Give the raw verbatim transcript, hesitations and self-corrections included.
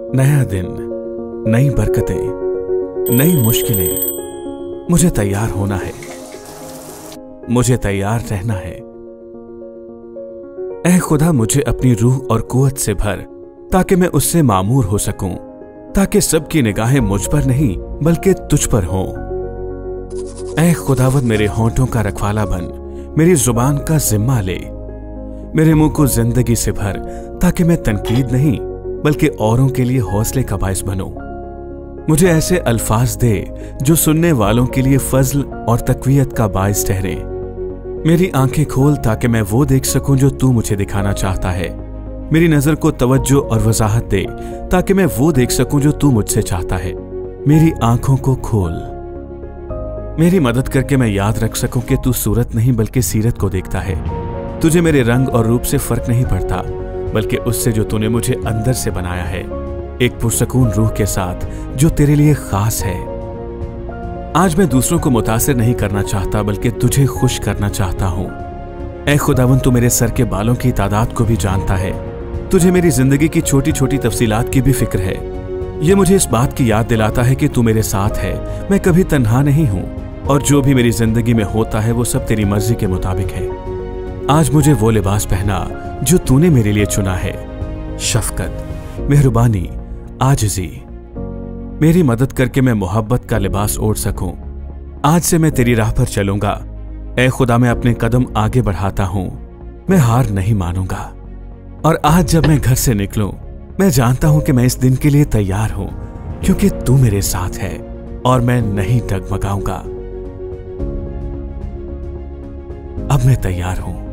नया दिन, नई बरकतें, नई मुश्किलें। मुझे तैयार होना है, मुझे तैयार रहना है। ऐ खुदा, मुझे अपनी रूह और कुव्वत से भर, ताकि मैं उससे मामूर हो सकूं, ताकि सबकी निगाहें मुझ पर नहीं बल्कि तुझ पर हों। ऐ खुदावंद, मेरे होंठों का रखवाला बन, मेरी जुबान का जिम्मा ले। मेरे मुंह को जिंदगी से भर, ताकि मैं तनकीद नहीं बल्कि औरों के लिए हौसले का बायस बनूं। मुझे ऐसे अल्फाज दे जो सुनने वालों के लिए फजल और तकवीयत का बायस ठहरे। मेरी आंखें खोल ताकि मैं वो देख सकूं जो तू मुझे दिखाना चाहता है। मेरी नजर को तवज्जो और वजाहत दे ताकि मैं वो देख सकूं जो तू मुझसे चाहता है। मेरी आंखों को खोल, मेरी मदद करके मैं याद रख सकूं कि तू सूरत नहीं बल्कि सीरत को देखता है। तुझे मेरे रंग और रूप से फर्क नहीं पड़ता, बल्कि उससे जो तूने मुझे अंदर से बनाया है, एक पुरसकून रूह के साथ जो तेरे लिए खास है। आज मैं दूसरों को मुतासिर नहीं करना चाहता बल्कि तुझे खुश करना चाहता हूं। ऐ खुदावंद, तू मेरे सर के बालों की तादाद को भी जानता है। तुझे मेरी जिंदगी की छोटी छोटी तफसीलात की भी फिक्र है। यह मुझे इस बात की याद दिलाता है कि तू मेरे साथ है, मैं कभी तन्हा नहीं हूं, और जो भी मेरी जिंदगी में होता है वो सब तेरी मर्जी के मुताबिक है। आज मुझे वो लिबास पहना जो तूने मेरे लिए चुना है। शफकत, मेहरबानी, आजिज़ी। मेरी मदद करके मैं मोहब्बत का लिबास ओढ़ सकूं। आज से मैं तेरी राह पर चलूंगा। ऐ खुदा, मैं अपने कदम आगे बढ़ाता हूं, मैं हार नहीं मानूंगा। और आज जब मैं घर से निकलूं, मैं जानता हूं कि मैं इस दिन के लिए तैयार हूं, क्योंकि तू मेरे साथ है और मैं नहीं डगमगाऊंगा। अब मैं तैयार हूं।